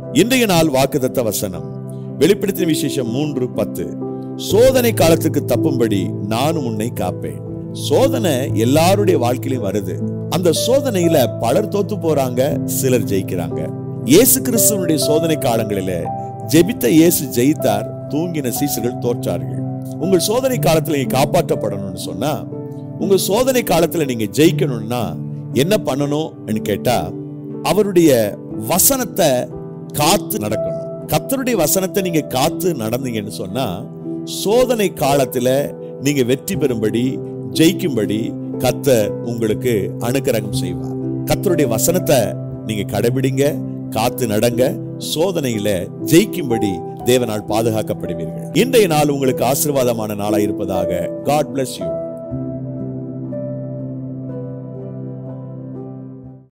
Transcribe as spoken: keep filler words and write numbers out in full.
இன்றைய நாள் வாக்குத்தத்த வசனம் வெளிப்படுத்தின விசேஷம் மூன்று பத்து. சோதனை காலத்துக்கு தப்பும்படி நானும் உன்னை காப்பேன். சோதனை எல்லாருடைய வாழ்க்கையிலும் வருது. அந்த சோதனையில பலர் தோத்து போறாங்க, சிலர் ஜெயிக்கிறாங்க. இயேசு கிறிஸ்துவனுடைய சோதனை காலங்களில ஜெபித்த இயேசு ஜெயித்தார், தூங்கின சீசர்கள் தோற்றார்கள். உங்கள் சோதனை காலத்துல நீங்க காப்பாற்றப்படணும்னு சொன்னா, உங்க சோதனை காலத்துல நீங்க ஜெயிக்கணும்னா என்ன பண்ணணும் கேட்டா, அவருடைய வசனத்தை காத்து நடக்கணும். கர்த்தருடைய வசனத்தை நீங்க காத்து நடந்தீங்கன்னு சொன்னா, சோதனை காலத்துல நீங்க வெற்றி பெறும்படி, ஜெயிக்கும்படி கர்த்தர் உங்களுக்கு அனுக்கிரகம் செய்வார். கர்த்தருடைய வசனத்தை நீங்க கடைபிடிங்க, காத்து நடங்க, சோதனையில ஜெயிக்கும்படி தேவனால் பாதுகாக்கப்படுவீர்கள். இன்றைய நாள் உங்களுக்கு ஆசீர்வாதமான நாளாய் இருப்பதாக. God bless you.